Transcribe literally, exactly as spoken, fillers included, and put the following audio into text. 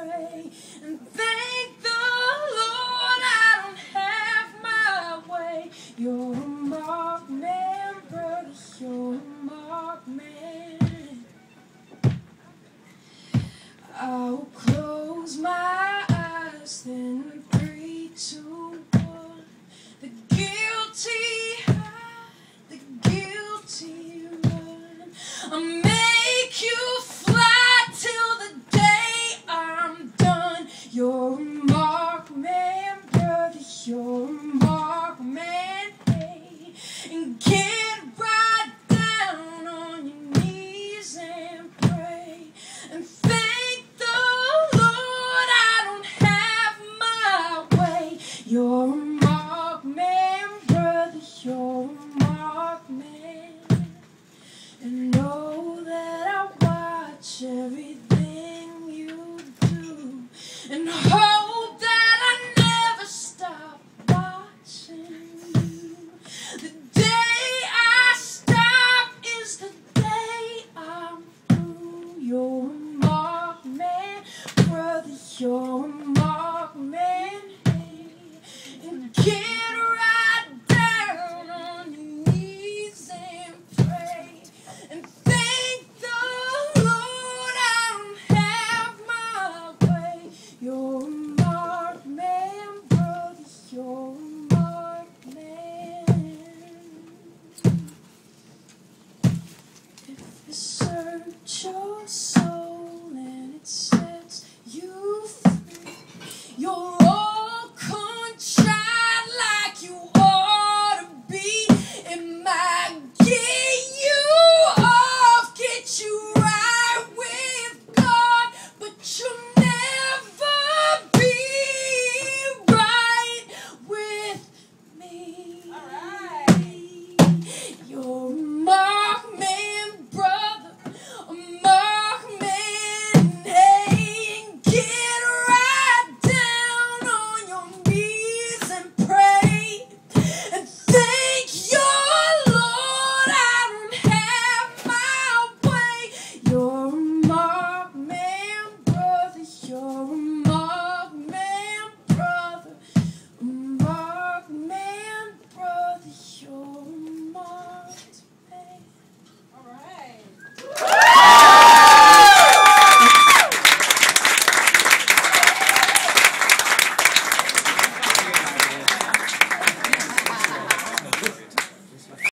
pray and thank the Lord I don't have my way. You're a marked man, brother, you're a marked man. I'll close my eyes, then three, two, one. The guilty hide, the guilty run. I'll make you fly till the day I'm done. You're a marked man, brother, you're a marked man, hey. And get right down on your knees and pray and thank the Lord I don't have my way. You're a marked man, brother, you're a marked man. And know that I watch everything you do, and hope that I never stop watching you. The day I stop is the day I'm through. You're a marked man, brother, you're a